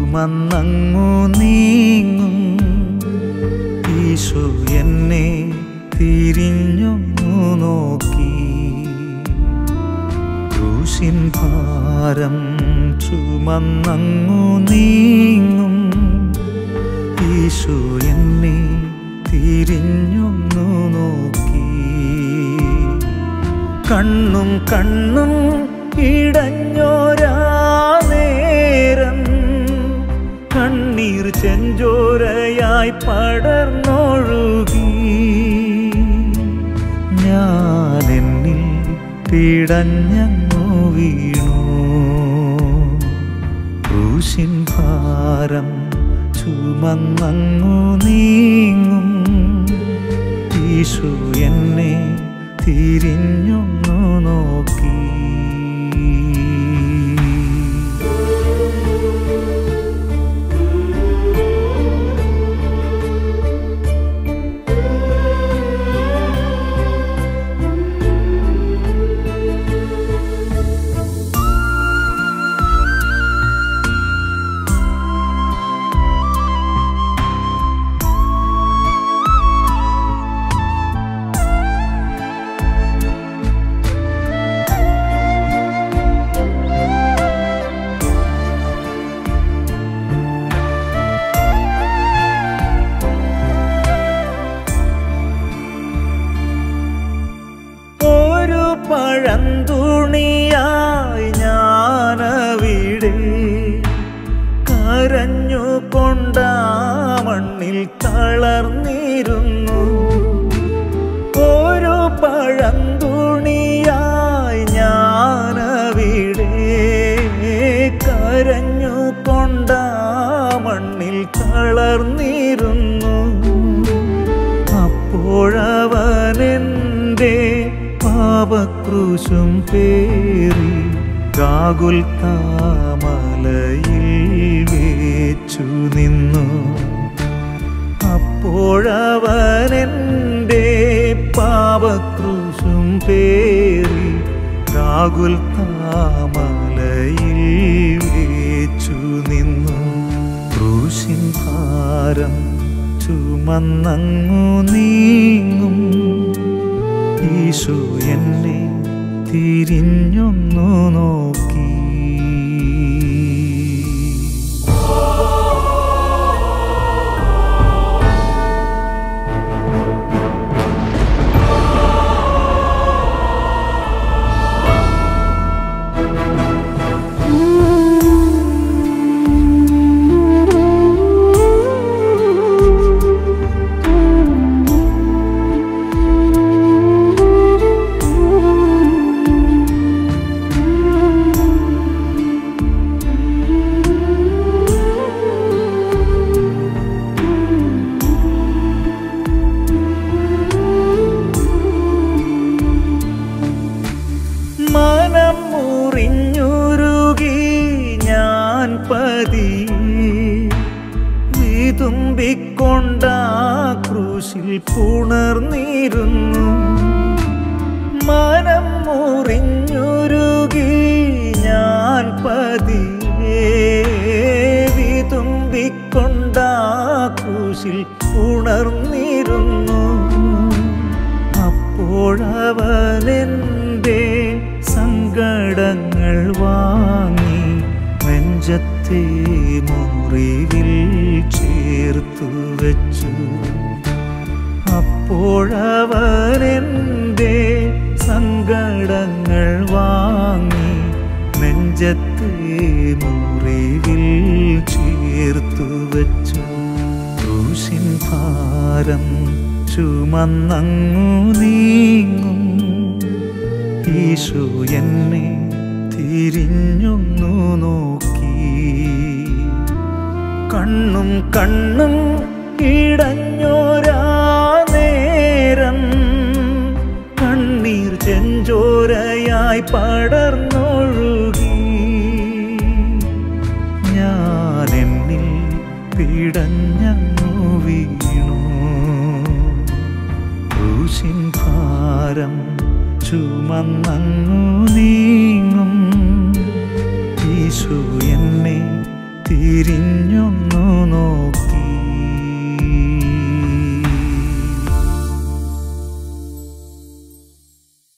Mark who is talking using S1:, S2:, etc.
S1: ചുമന്നങ്ങു നീങ്ങും. ഈശോ എന്നെ തിരിഞ്ഞൊന്നു നോക്കി. ക്രൂശിൻ ഭാരം ചുമന്നങ്ങു നീങ്ങും. ഈശോ എന്നെ തിരിഞ്ഞൊന്നു നോക്കി. കണ്ണും കണ്ണും ഇടഞ്ഞോരാ നേരം കണ്ണീർ ചെഞ്ചോരയായി പടർന്നൊഴുകി. ഞാനെന്നിൽ പിടഞ്ഞങ്ങു വീണു. ക്രൂശിൻ ഭാരം ചുമന്നങ്ങു നീങ്ങും. ഈശോ എന്നെ തിരിഞ്ഞൊന്നു നോക്കി. പഴന്തുണിയായി ഞാനവിടെ കരഞ്ഞുകൊണ്ടാ മണ്ണിൽ തളർന്നിരുന്നു. ഒരു പഴന്തുണിയായി ഞാനവിടെ കരഞ്ഞുകൊണ്ടാ മണ്ണിൽ തളർന്നിരുന്നു. അപ്പോഴവനെൻ്റെ പാപക്രൂശും പേറി ഗാഗുൽത്താ മലയിൽ വെച്ചു നിന്നു. അപ്പോഴവനെൻ്റെ പാപക്രൂശും പേറി ഗാഗുൽത്താ മലയിൽ വെച്ചു നിന്നു. ക്രൂശിൻ ഭാരം ചുമന്നങ്ങു നീങ്ങും. ഈശോ എന്നെ തിരിഞ്ഞൊന്നു നോക്കി. മനം മുറിഞ്ഞുരുകി ഞാൻ പതിയെ വിതുമ്പിക്കൊണ്ടാ ക്രൂശിൽ പുണർന്നിരുന്നു. മനം മുറിഞ്ഞുരുകി ഞാൻ പതിയെ വിതുമ്പിക്കൊണ്ടാ ക്രൂശിൽ പുണർന്നിരുന്നു. അപ്പോഴവനെൻ്റെ സങ്കടങ്ങൾ വാങ്ങി നെഞ്ചത്തെ മുറിവിൽ ചേർത്തു വെച്ചു. അപ്പോഴവനെൻ്റെ സങ്കടങ്ങൾ വാങ്ങി നെഞ്ചത്തെ മുറിവിൽ ചേർത്തു വെച്ചു. ക്രൂശിൻ ഭാരം ചുമന്നങ്ങു നീങ്ങും. ഈശോ എന്നെ തിരിഞ്ഞൊന്നു നോക്കി. കണ്ണും കണ്ണും ഇടഞ്ഞോരാ നേരം കണ്ണീർ ചെഞ്ചോരയായി പടർന്നൊഴുകി. ഞാനെന്നിൽ പിടഞ്ഞങ്ങു വീണു. ക്രൂശിൻ ഭാരം ചുമന്നങ്ങു